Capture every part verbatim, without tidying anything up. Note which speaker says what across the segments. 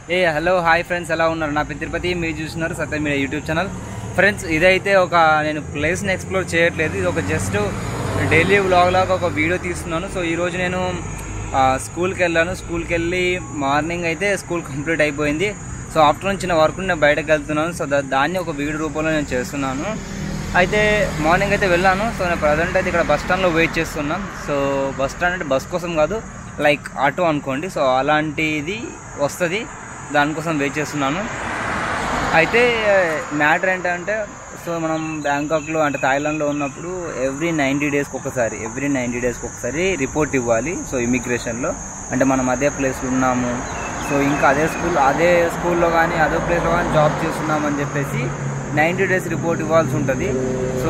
Speaker 1: ఏ hello hi friends, ఎలా ఉన్నారు? నా పేరు తిరుపతి, మీరు చూస్తున్నారు Satya Media YouTube channel. Friends, ఇదైతే ఒక నేను ప్లేస్ని ఎక్స్ప్లోర్ చేయట్లేదు, ఇది ఒక జస్ట్ డైలీ వ్లాగ్ లాగా ఒక వీడియో తీస్తున్నాను. సో ఈరోజు నేను స్కూల్కి వెళ్ళాను. స్కూల్కి వెళ్ళి మార్నింగ్ అయితే స్కూల్ కంప్లీట్ అయిపోయింది. సో ఆఫ్టర్నూన్ చిన్న వర్క్ నేను బయటకు వెళ్తున్నాను. సో దాన్ని ఒక వీడియో రూపంలో నేను చేస్తున్నాను. అయితే మార్నింగ్ అయితే వెళ్ళాను. సో నేను ప్రజెంట్ అయితే ఇక్కడ బస్ స్టాండ్లో వెయిట్ చేస్తున్నాను. సో బస్ స్టాండ్ అంటే బస్ కోసం కాదు, లైక్ ఆటో అనుకోండి. సో అలాంటిది వస్తుంది, దానికోసం వెయిట్ చేస్తున్నాను. అయితే మ్యాటర్ ఏంటంటే, సో మనం బ్యాంకాక్లో అంటే థాయిలాండ్లో ఉన్నప్పుడు ఎవ్రీ నైంటీ డేస్కి ఒకసారి ఎవ్రీ నైంటీ డేస్కి ఒకసారి రిపోర్ట్ ఇవ్వాలి. సో ఇమిగ్రేషన్లో అంటే మనం అదే ప్లేస్లో ఉన్నాము, సో ఇంకా అదే స్కూల్ అదే స్కూల్లో కానీ అదే ప్లేస్లో కానీ జాబ్ చేస్తున్నామని చెప్పేసి నైంటీ డేస్ రిపోర్ట్ ఇవ్వాల్సి ఉంటుంది. సో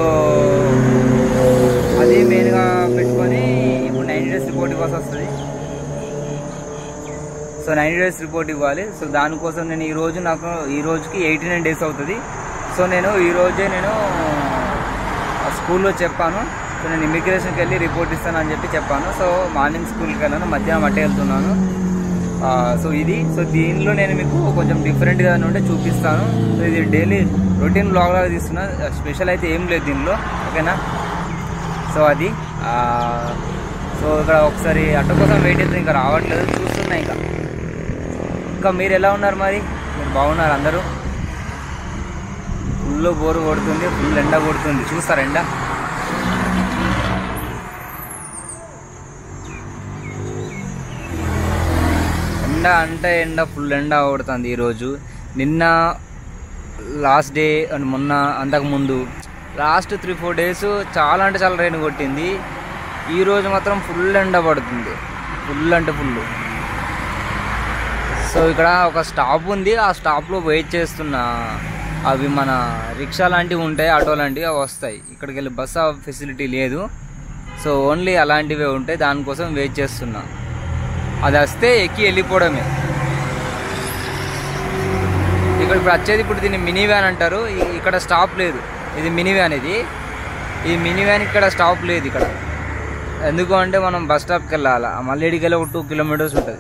Speaker 1: అది మెయిన్గా పెట్టుకొని ఇప్పుడు నైంటీ డేస్ రిపోర్ట్ ఇవ్వాల్సి వస్తుంది. సో నైంటీ డేస్ రిపోర్ట్ ఇవ్వాలి. సో దానికోసం నేను ఈరోజు నాకు ఈ రోజుకి ఎయిటీ నైన్ డేస్ అవుతుంది. సో నేను ఈరోజే నేను స్కూల్లో చెప్పాను. సో నేను ఇమిగ్రేషన్కి వెళ్ళి రిపోర్ట్ ఇస్తాను అని చెప్పి చెప్పాను. సో మార్నింగ్ స్కూల్కి వెళ్ళాను, మధ్యాహ్నం అట్టే వెళ్తున్నాను. సో ఇది సో దీనిలో నేను మీకు కొంచెం డిఫరెంట్గా ఉంటే చూపిస్తాను. సో ఇది డైలీ రొటీన్ బ్లాగ్ లాగా తీస్తున్నా, స్పెషల్ అయితే ఏం లేదు దీనిలో, ఓకేనా? సో అది సో ఇక్కడ ఒకసారి ఆటో కోసం వెయిట్ చేస్తే ఇంకా రావట్లేదు, చూస్తున్నా. ఇంకా ఇంకా మీరు ఎలా ఉన్నారు? మరి మీరు బాగున్నారు అందరూ? ఫుల్ బోరు కొడుతుంది, ఫుల్ ఎండ కొడుతుంది. చూస్తారా ఎండ? ఎండ అంటే ఎండ, ఫుల్ ఎండ కొడుతుంది ఈరోజు. నిన్న లాస్ట్ డే అండ్ మొన్న అంతకుముందు లాస్ట్ త్రీ ఫోర్ డేస్ చాలా అంటే చాలా రైన్ కొట్టింది. ఈరోజు మాత్రం ఫుల్ ఎండ పడుతుంది, ఫుల్ అంటే ఫుల్. సో ఇక్కడ ఒక స్టాప్ ఉంది, ఆ స్టాప్లో వెయిట్ చేస్తున్నా. అవి మన రిక్షా లాంటివి ఉంటాయి, ఆటో లాంటివి, అవి వస్తాయి. ఇక్కడికి వెళ్ళి బస్సు ఫెసిలిటీ లేదు. సో ఓన్లీ అలాంటివే ఉంటాయి, దానికోసం వెయిట్ చేస్తున్నా. అది వస్తే ఎక్కి వెళ్ళిపోవడమే. ఇక్కడ ఇప్పుడు వచ్చేది, ఇప్పుడు దీన్ని మినీ వ్యాన్ అంటారు. ఇక్కడ స్టాప్ లేదు, ఇది మినీ వ్యాన్. ఇది ఈ మినీ వ్యాన్ ఇక్కడ స్టాప్ లేదు ఇక్కడ. ఎందుకు అంటే మనం బస్ స్టాప్కి వెళ్ళాలి, మళ్ళీ ఇడికి వెళ్ళి ఒక టూ కిలోమీటర్స్ ఉంటుంది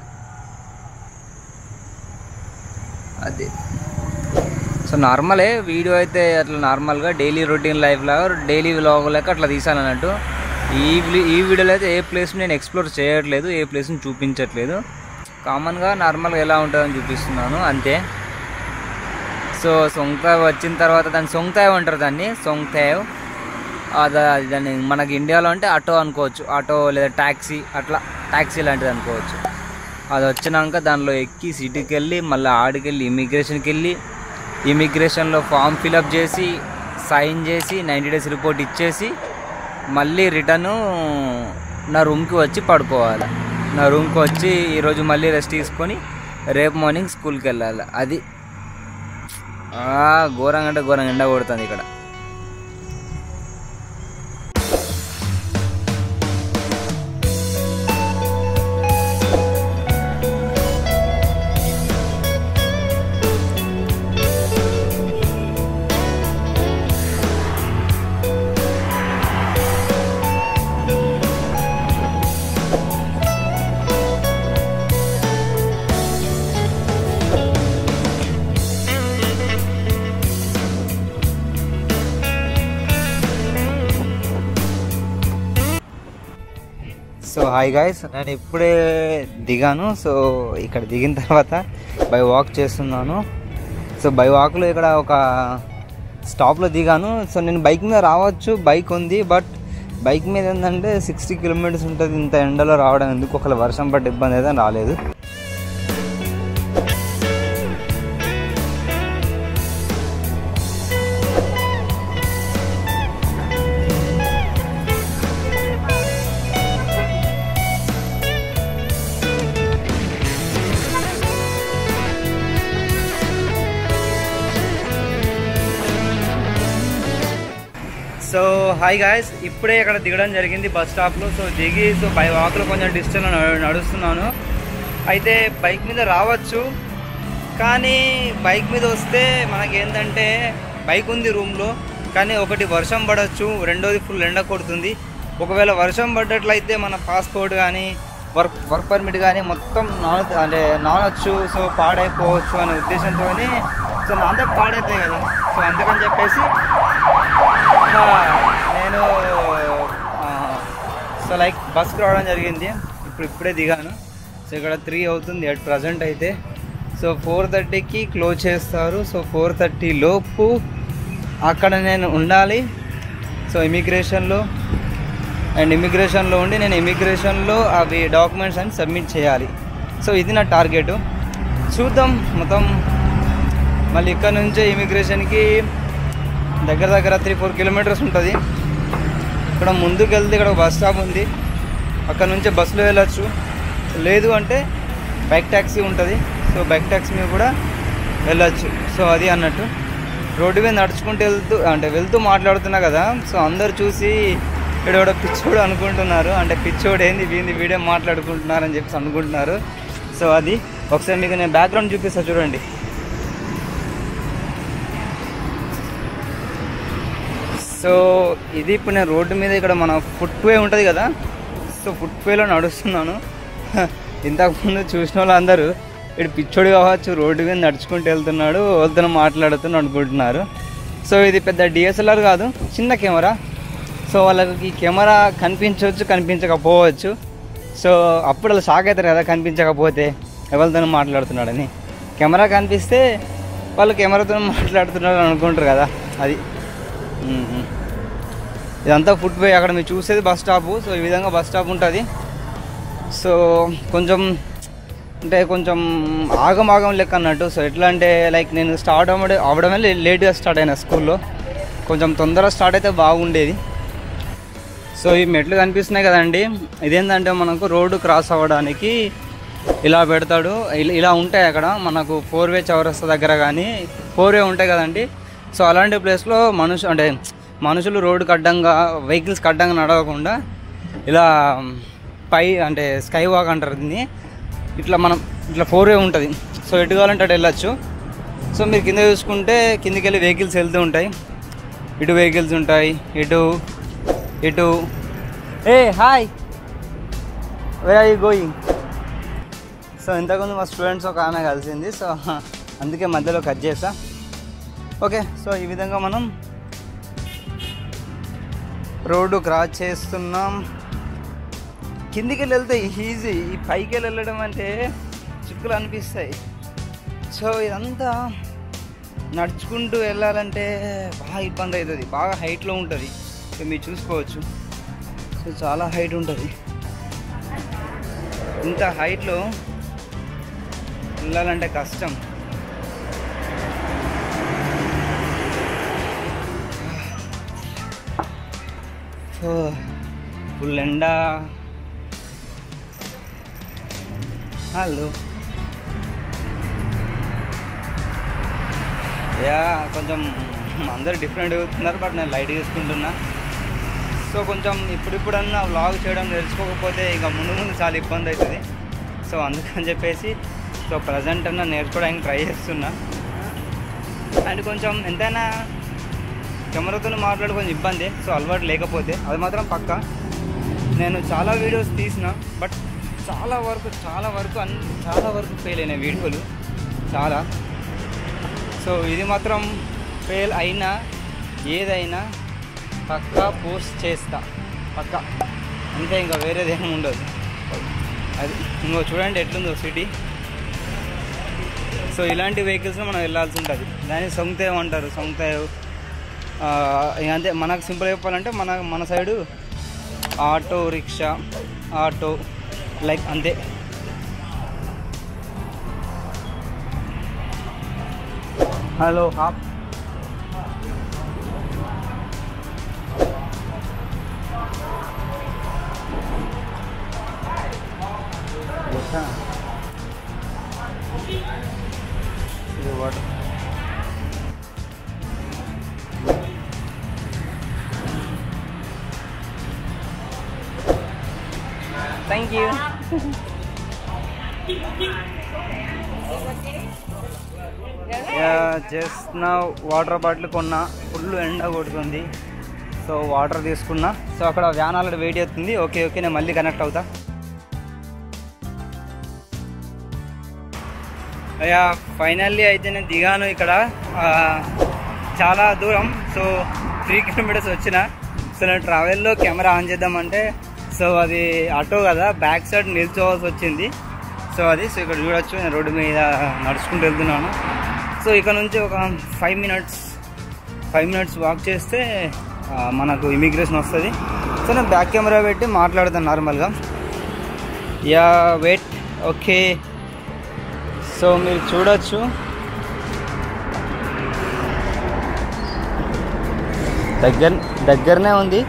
Speaker 1: అది. సో నార్మలే వీడియో అయితే అట్లా నార్మల్గా డైలీ రొటీన్ లైఫ్ లాగా డైలీ వ్లాగ్ లెక్క అట్లా తీసాను అన్నట్టు. ఈ ఈ వీడియోలో అయితే ఏ ప్లేస్ నేను ఎక్స్ప్లోర్ చేయట్లేదు, ఏ ప్లేస్ని చూపించట్లేదు. కామన్గా నార్మల్గా ఎలా ఉంటుందని చూపిస్తున్నాను అంతే. సో సొంతాయ్ వచ్చిన తర్వాత దాన్ని సొంతాయ్ అంటారు, దాన్ని సొంతాయ్. అది దాన్ని మనకి ఇండియాలో అంటే ఆటో అనుకోవచ్చు, ఆటో లేదా ట్యాక్సీ, అట్లా ట్యాక్సీ లాంటిది అనుకోవచ్చు. అది వచ్చినాక దానిలో ఎక్కి సిటీకి వెళ్ళి మళ్ళీ ఆడికి వెళ్ళి ఇమిగ్రేషన్కి వెళ్ళి ఇమిగ్రేషన్లో ఫామ్ ఫిలప్ చేసి సైన్ చేసి నైంటీ డేస్ రిపోర్ట్ ఇచ్చేసి మళ్ళీ రిటర్ను నా రూమ్కి వచ్చి పడుకోవాలి. నా రూమ్కి వచ్చి ఈరోజు మళ్ళీ రెస్ట్ తీసుకొని రేపు మార్నింగ్ స్కూల్కి వెళ్ళాలి. అది ఘోరంగా అంటే ఘోరంగా ఎండ కొడుతుంది ఇక్కడ. సో హాయ్ గాయ్స్, నేను ఇప్పుడే దిగాను. సో ఇక్కడ దిగిన తర్వాత బై వాక్ చేస్తున్నాను. సో బై వాక్లో ఇక్కడ ఒక స్టాప్లో దిగాను. సో నేను బైక్ మీద రావచ్చు, బైక్ ఉంది, బట్ బైక్ మీద ఏంటంటే సిక్స్టీ కిలోమీటర్స్ ఉంటుంది. ఇంత ఎండలో రావడం ఎందుకు, ఒకవేళ వర్షం పట్టే ఇబ్బంది అయితే రాలేదు. సో హాయ్ గాయ్స్, ఇప్పుడే ఇక్కడ దిగడం జరిగింది బస్ స్టాప్లో. సో దిగి సో బై వాక్లో కొంచెం డిస్టెన్స్ నడుస్తున్నాను. అయితే బైక్ మీద రావచ్చు, కానీ బైక్ మీద వస్తే మనకేంటంటే బైక్ ఉంది రూమ్లో, కానీ ఒకటి వర్షం పడవచ్చు, రెండోది ఫుల్ ఎండ కొడుతుంది. ఒకవేళ వర్షం పడ్డట్లయితే మన పాస్పోర్ట్ కానీ వర్క్ వర్క్ పర్మిట్ కానీ మొత్తం నాన అంటే నానొచ్చు, సో పాడైపోవచ్చు అనే ఉద్దేశంతో సో నాంతే పాడైతాయి కదా. సో అందుకని చెప్పేసి నేను సో లైక్ బస్కి రావడం జరిగింది. ఇప్పుడు ఇప్పుడే దిగాను. సో ఇక్కడ త్రీ అవుతుంది అట్ ప్రజెంట్ అయితే. సో ఫోర్ థర్టీకి క్లోజ్ చేస్తారు. సో ఫోర్ థర్టీ లోపు అక్కడ నేను ఉండాలి. సో ఇమిగ్రేషన్లో అండ్ ఇమిగ్రేషన్లో ఉండి నేను ఇమిగ్రేషన్లో అవి డాక్యుమెంట్స్ అని సబ్మిట్ చేయాలి. సో ఇది నా టార్గెట్. చూద్దాం. మొత్తం మళ్ళీ ఇక్కడ నుంచే ఇమిగ్రేషన్కి దగ్గర దగ్గర త్రీ ఫోర్ కిలోమీటర్స్ ఉంటుంది. ఇక్కడ ముందుకు వెళ్తే ఇక్కడ బస్ స్టాప్ ఉంది, అక్కడ నుంచే బస్సులో వెళ్ళచ్చు. లేదు అంటే బైక్ ట్యాక్సీ ఉంటుంది. సో బైక్ ట్యాక్సీ మీద కూడా వెళ్ళచ్చు. సో అది అన్నట్టు రోడ్డు మీద నడుచుకుంటూ వెళ్తూ అంటే వెళ్తూ మాట్లాడుతున్నా కదా. సో అందరు చూసి ఇక్కడ పిచ్చోడు అనుకుంటున్నారు. అంటే పిచ్చోడు ఏంది వీంది వీడియో మాట్లాడుకుంటున్నారు అని చెప్పేసి అనుకుంటున్నారు. సో అది ఒకసారి మీకు నేను బ్యాక్గ్రౌండ్ చూపిస్తాను చూడండి. సో ఇది ఇప్పుడు నేను రోడ్డు మీద ఇక్కడ మన ఫుట్ వే ఉంటుంది కదా. సో ఫుట్ వేలో నడుస్తున్నాను. ఇంతకుముందు చూసిన వాళ్ళు అందరూ ఇటు పిచ్చోడు కావచ్చు, రోడ్డు మీద నడుచుకుంటూ వెళ్తున్నాడు, వాళ్ళతో మాట్లాడుతున్నాడు అనుకుంటున్నారు. సో ఇది పెద్ద డిఎస్ఎల్ఆర్ కాదు, చిన్న కెమెరా. సో వాళ్ళకి కెమెరా కనిపించవచ్చు, కనిపించకపోవచ్చు. సో అప్పుడు వాళ్ళు షాక్ అవుతారు కదా కనిపించకపోతే ఎవరితో మాట్లాడుతున్నాడని. కెమెరా కనిపిస్తే వాళ్ళు కెమెరాతో మాట్లాడుతున్నాడు అనుకుంటారు కదా. అది ఇదంతా ఫుట్ వే. అక్కడ మీరు చూసేది బస్ స్టాపు. సో ఈ విధంగా బస్ స్టాప్ ఉంటుంది. సో కొంచెం అంటే కొంచెం ఆగం ఆగం లెక్క అన్నట్టు. సో ఎట్లా అంటే లైక్ నేను స్టార్ట్ అవ్వడం అవడమే లేట్గా స్టార్ట్ అయినా స్కూల్లో. కొంచెం తొందరగా స్టార్ట్ అయితే బాగుండేది. సో ఈ మెట్లు కనిపిస్తున్నాయి కదండి, ఇదేంటంటే మనకు రోడ్డు క్రాస్ అవ్వడానికి ఇలా పెడతాడు. ఇలా ఉంటాయి అక్కడ మనకు ఫోర్ వే చౌరస్తా దగ్గర కానీ ఫోర్ వే ఉంటాయి కదండి. సో అలాంటి ప్లేస్లో మనుషు అంటే మనుషులు రోడ్డుకి అడ్డంగా వెహికల్స్కి అడ్డంగా నడవకుండా ఇలా పై అంటే స్కై వాక్ అంటారు దీన్ని. ఇట్లా మనం ఇట్లా ఫోర్ వే ఉంటుంది. సో ఎటు కావాలంటే అటు వెళ్ళచ్చు. సో మీరు కింద చూసుకుంటే కిందికి వెళ్ళి వెహికల్స్ వెళ్తూ ఉంటాయి. ఇటు వెహికల్స్ ఉంటాయి, ఇటు ఇటు. ఏ hi, where are you going? So ఇంతకుముందు మా స్టూడెంట్స్ ఒక ఆమె కలిసింది. సో అందుకే మధ్యలో కట్ చేసా. ఓకే. సో ఈ విధంగా మనం రోడ్డు క్రాస్ చేస్తున్నాం. కిందికి వెళ్ళి వెళ్తే ఈజీ, ఈ పైకి వెళ్ళి వెళ్ళడం అంటే చిక్కులు అనిపిస్తాయి. సో ఇదంతా నడుచుకుంటూ వెళ్ళాలంటే బాగా ఇబ్బంది అవుతుంది. బాగా హైట్లో ఉంటుంది. సో మీరు చూసుకోవచ్చు. సో చాలా హైట్ ఉంటుంది. ఇంత హైట్లో వెళ్ళాలంటే కష్టం. సో ఫుల్ ఎండా. హలో యా కొంచెం అందరూ డిఫరెంట్ అవుతున్నారు, బట్ నేను లైట్ తీసుకుంటున్నా. సో కొంచెం ఇప్పుడిప్పుడన్నా వ్లాగ్ చేయడం నేర్చుకోకపోతే ఇంకా ముందు ముందు చాలా ఇబ్బంది అవుతుంది. సో అందుకని చెప్పేసి సో ప్రజెంట్ అన్నా నేర్చుకోవడానికి ట్రై చేస్తున్నా. అండ్ కొంచెం ఎంతైనా కెమెరాతో మాట్లాడు కొంచెం ఇబ్బంది. సో అలవాటు లేకపోతే అది మాత్రం పక్క. నేను చాలా వీడియోస్ తీసిన, బట్ చాలా వరకు చాలా వరకు అన్ చాలా వరకు ఫెయిల్ అయినాయి వీడియోలు చాలా. సో ఇది మాత్రం ఫెయిల్ అయినా ఏదైనా పక్కా పోస్ట్ చేస్తా పక్కా, అంతే. ఇంకా వేరేది ఏమి ఉండదు. అది ఇంకో చూడండి ఎట్లుందో సిటీ. సో ఇలాంటి వెహికల్స్లో మనం వెళ్ళాల్సి ఉంటుంది. దాన్ని సొంతేవ్ అంటారు, సొంతేవ్. అంతే. మనకు సింపుల్ చెప్పాలంటే మన మన side auto rickshaw, auto like అంతే. హలో హాప్. ఇది వాటర్. Thank you. జస్ట్ నా వాటర్ బాటిల్ కొన్నా, ఫుల్ ఎండ కొడుతుంది. సో వాటర్ తీసుకున్నా. సో అక్కడ వ్యాన్ ఆల్రెడీ వెయిట్ అవుతుంది. ఓకే ఓకే నేను మళ్ళీ కనెక్ట్ అవుతా. అయ్యా ఫైనల్లీ అయితే నేను దిగాను ఇక్కడ చాలా దూరం. సో త్రీ కిలోమీటర్స్ వచ్చిన. సో నేను ట్రావెల్లో కెమెరా ఆన్ చేద్దామంటే సో అది ఆటో కదా, బ్యాక్ సైడ్ నిల్చోవాల్సి వచ్చింది. సో అది సో ఇక్కడ చూడొచ్చు, నేను రోడ్డు మీద నడుచుకుంటూ వెళ్తున్నాను. సో ఇక్కడ నుంచి ఒక five minutes five minutes walk చేస్తే మనకు ఇమిగ్రేషన్ వస్తుంది. సో నేను బ్యాక్ కెమెరా పెట్టి మాట్లాడతాను నార్మల్గా. Yeah wait okay. సో మీరు చూడొచ్చు దగ్గర దగ్గరనే ఉంది.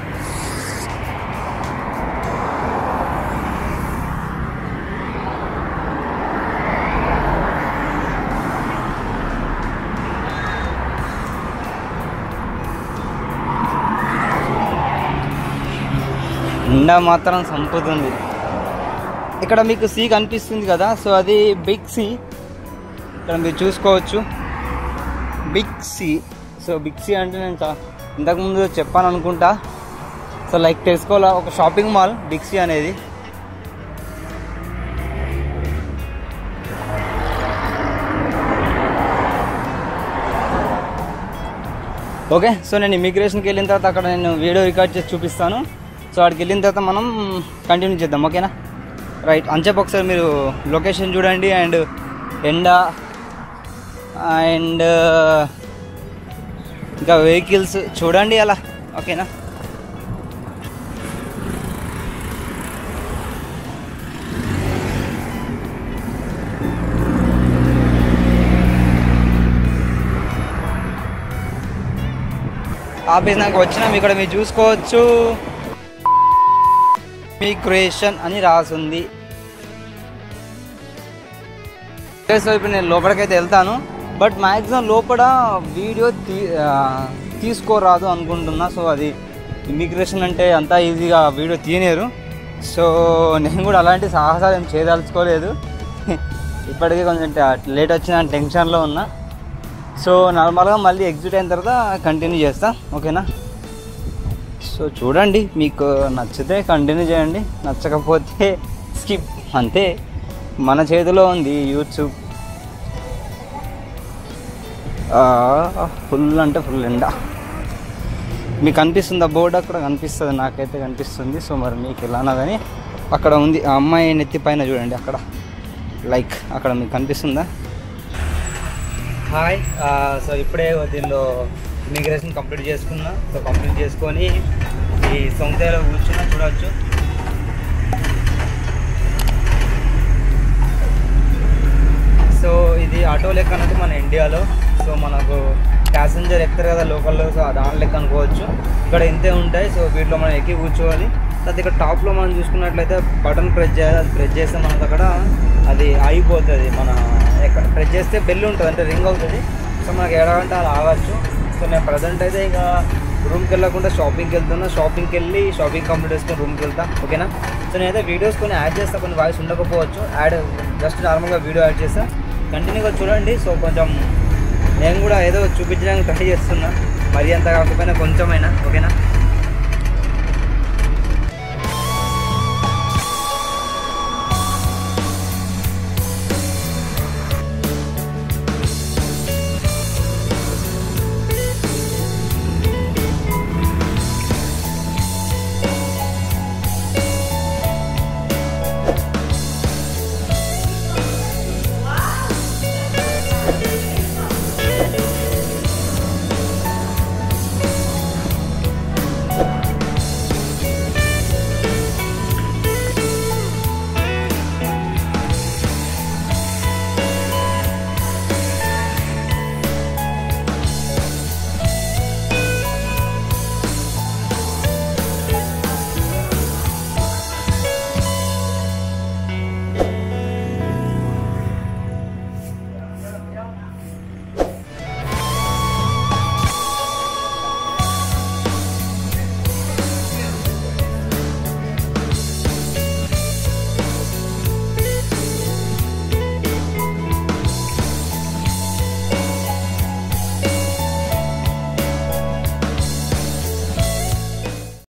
Speaker 1: ఎండ మాత్రం సంపుతుంది. ఇక్కడ మీకు సీ కనిపిస్తుంది కదా, సో అది బిగ్ సీ. ఇక్కడ మీరు చూసుకోవచ్చు big C. So big C అంటే నేను ఇంతకుముందు చెప్పాను అనుకుంటా. సో లైక్ టెస్కోలో ఒక షాపింగ్ మాల్ బిగ్ సీ అనేది. ఓకే, సో నేను ఇమిగ్రేషన్కి వెళ్ళిన తర్వాత అక్కడ నేను వీడియో రికార్డ్ చేసి చూపిస్తాను. సో అక్కడికి వెళ్ళిన తర్వాత మనం కంటిన్యూ చేద్దాం, ఓకేనా? రైట్, అని చెప్పి ఒకసారి మీరు లొకేషన్ చూడండి అండ్ ఎండ అండ్ ఇంకా వెహికల్స్ చూడండి అలా, ఓకేనా? ఆఫీస్ నాకు వచ్చినాం. ఇక్కడ మీరు చూసుకోవచ్చు ఇమిగ్రేషన్ అని రాసుంది. సో ఇప్పుడు నేను లోపలికైతే వెళ్తాను, బట్ మ్యాక్సిమం లోపల వీడియో తీ తీసుకోరాదు అనుకుంటున్నా. సో అది ఇమిగ్రేషన్ అంటే అంతా ఈజీగా వీడియో తీయలేరు. సో నేను కూడా అలాంటి సాహసాలు ఏం చేయదలుచుకోలేదు. ఇప్పటికే కొంచెం లేట్ వచ్చిన టెన్షన్లో ఉన్నా. సో నార్మల్గా మళ్ళీ ఎగ్జిట్ అయిన తర్వాత కంటిన్యూ చేస్తా, ఓకేనా? సో చూడండి, మీకు నచ్చితే కంటిన్యూ చేయండి, నచ్చకపోతే స్కిప్, అంతే. మన చేతిలో ఉంది యూట్యూబ్. ఫుల్ అంటే ఫుల్ ఎండ. మీకు కనిపిస్తుంది ఆ బోర్డు, అక్కడ కనిపిస్తుంది, నాకైతే కనిపిస్తుంది. సో మరి మీకు ఎలానా కానీ అక్కడ ఉంది, ఆ అమ్మాయి నెత్తి పైన చూడండి అక్కడ, లైక్ అక్కడ మీకు కనిపిస్తుందా? హాయ్. సో ఇప్పుడే దీనిలో ఇమిగ్రేషన్ కంప్లీట్ చేసుకున్నా. సో కంప్లీట్ చేసుకొని ఈ సొంతలో కూర్చున్నా, చూడవచ్చు. సో ఇది ఆటో లెక్క అన్నట్టు మన ఇండియాలో. సో మనకు ప్యాసింజర్ ఎక్కుతారు కదా లోకల్లో, సో దాని లెక్క అనుకోవచ్చు. ఇక్కడ ఇంతే ఉంటాయి. సో వీటిలో మనం ఎక్కి కూర్చోవాలి. తర్వాత ఇక్కడ టాప్లో మనం చూసుకున్నట్లయితే బటన్ ప్రెస్ చేయాలి. అది ప్రెస్ చేస్తే మనకు అక్కడ అది ఆగిపోతుంది. మన ఎక్కడ ప్రెస్ చేస్తే బెల్ ఉంటుంది, అంటే రింగ్ అవుతుంది. సో మనకి ఎలాగంటే అలా ఆగచ్చు. సో నేను ప్రజెంట్ అయితే ఇక రూమ్కి వెళ్ళకుండా షాపింగ్కి వెళ్తున్నా. షాపింగ్కి వెళ్ళి షాపింగ్ కంప్లీట్ చేసుకొని రూమ్కి వెళ్తా, ఓకేనా? సో నేనైతే వీడియోస్ కొన్ని యాడ్ చేస్తాను, కొన్ని వాయిస్ ఉండకపోవచ్చు. యాడ్ జస్ట్ నార్మల్గా వీడియో యాడ్ చేస్తాను, కంటిన్యూగా చూడండి. సో కొంచెం నేను కూడా ఏదో చూపించడానికి ట్రై చేస్తున్నా, మరీ అంత కాకపోయినా కొంచెమైనా, ఓకేనా?